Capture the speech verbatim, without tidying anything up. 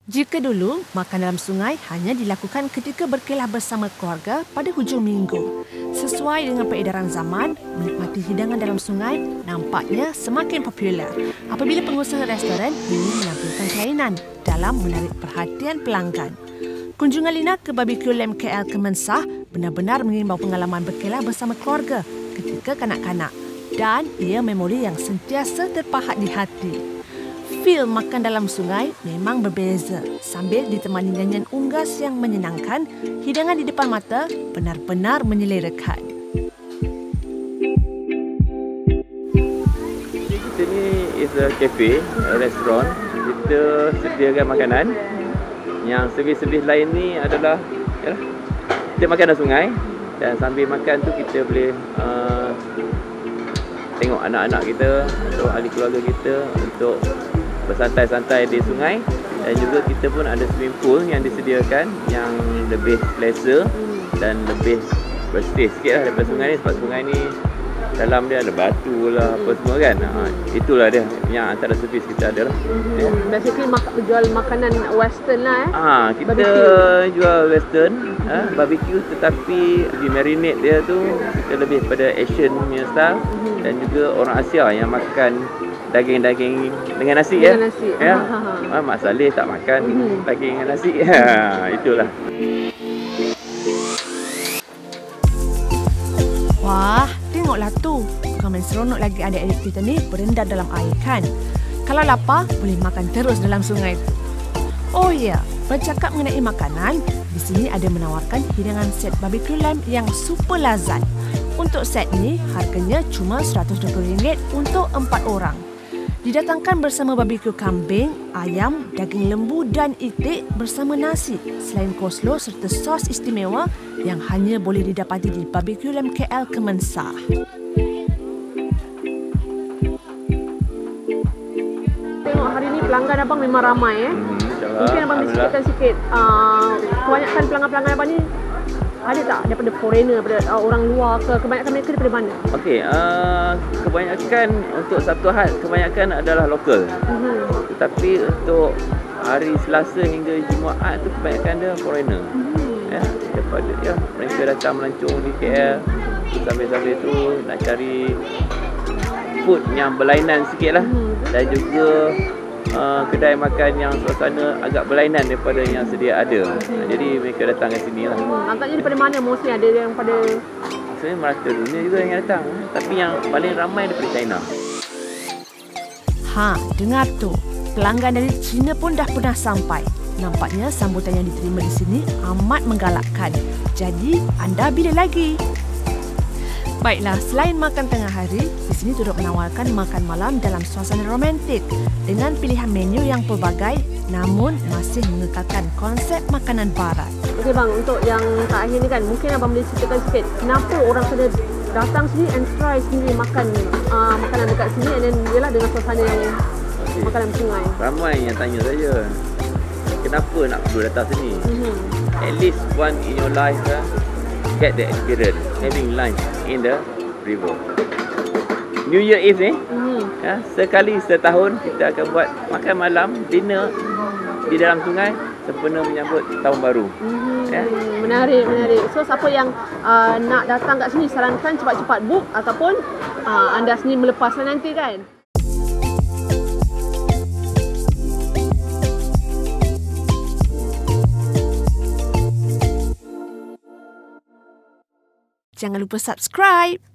Jika dulu, makan dalam sungai hanya dilakukan ketika berkelah bersama keluarga pada hujung minggu. Sesuai dengan peredaran zaman, menikmati hidangan dalam sungai nampaknya semakin popular apabila pengusaha restoran ingin menampilkan kelainan dalam menarik perhatian pelanggan. Kunjungan Lina ke Barbecue Lamb K L Kemensah benar-benar mengimbau pengalaman berkelah bersama keluarga ketika kanak-kanak dan ia memori yang sentiasa terpahat di hati. Feel makan dalam sungai memang berbeza. Sambil ditemani nyanyian unggas yang menyenangkan, hidangan di depan mata benar-benar menyelerakan. Jadi kita ni is a cafe, a restaurant. Kita sediakan makanan. Yang servis-servis lain ni adalah yalah, kita makan dalam sungai dan sambil makan tu kita boleh uh, tengok anak-anak kita atau ahli keluarga kita untuk bersantai-santai di sungai, dan juga kita pun ada swimming pool yang disediakan yang lebih selesa dan lebih bersih sikit lah daripada sungai ni, sebab sungai ni dalam dia ada batu lah apa semua kan. Ha, itulah dia yang antara servis kita ada lah. Mm-hmm. Yeah. Basically mak jual makanan western lah eh. Ha, kita barbecue. Jual western, ha, barbecue, tetapi di marinate dia tu kita lebih pada Asian punya style, mm-hmm. dan juga orang Asia yang makan daging-daging dengan nasi dengan ya. Nasi. Ya. Ha, Mak Saleh tak makan mm-hmm. daging dengan nasi. Ha, itulah. Wah, tengoklah tu. Bukan main seronok lagi adik-adik kita ni berendam dalam air kan. Kalau lapar, boleh makan terus dalam sungai tu. Oh ya, bercakap mengenai makanan, di sini ada menawarkan hidangan set barbecue lamb yang super lazat. Untuk set ni, harganya cuma seratus dua puluh ringgit untuk empat orang. Didatangkan bersama barbecue kambing, ayam, daging lembu dan itik bersama nasi, selain coleslaw serta sos istimewa yang hanya boleh didapati di Barbecue Lamb K L Kemensah. Tengok hari ni pelanggan abang memang ramai eh. Hmm, Mungkin abang boleh ceritakan sikit, uh, kebanyakan pelanggan-pelanggan abang ni ada tak daripada foreigner, daripada uh, orang luar ke, kebanyakan mereka daripada mana? Okey, uh, kebanyakan untuk Sabtu Ahad kebanyakan adalah lokal. Mm-hmm. Tetapi untuk hari Selasa hingga Jumaat tu kebanyakan dia foreigner. Mm-hmm. Ya, daripada ya mereka datang melancong di K L, sambil-sambil tu nak cari food yang berlainan sikitlah, mm-hmm. dan juga Uh, kedai makan yang suasana agak berlainan daripada yang sedia ada. Hmm. Jadi mereka datang ke sini lah. Hmm. Agaknya daripada mana mostly ada yang pada? Sebenarnya merata dunia juga yang datang. Tapi yang paling ramai daripada China. Ha, dengar tu. Pelanggan dari China pun dah pernah sampai. Nampaknya sambutan yang diterima di sini amat menggalakkan. Jadi, anda bila lagi? Baiklah, selain makan tengah hari, di sini turut menawarkan makan malam dalam suasana romantik dengan pilihan menu yang pelbagai namun masih mengekalkan konsep makanan barat. Okey bang, untuk yang terakhir ni kan, mungkin abang boleh ceritakan sikit kenapa orang kena datang sini and try sendiri makan uh, makanan dekat sini, and then ialah dengan suasana yang okay. Makanan sungai. Ramai yang tanya saya, kenapa nak perlu datang sini? Mm-hmm. At least one in your life, uh, get the experience having lunch in the river. New Year Eve ni, mm-hmm. ya, sekali setahun kita akan buat makan malam, dinner di dalam sungai sempena menyambut tahun baru. Mm-hmm. Ya. Menarik, menarik. So siapa yang uh, nak datang kat sini, sarankan cepat-cepat book ataupun uh, anda sendiri melepaslah nanti kan. Jangan lupa subscribe.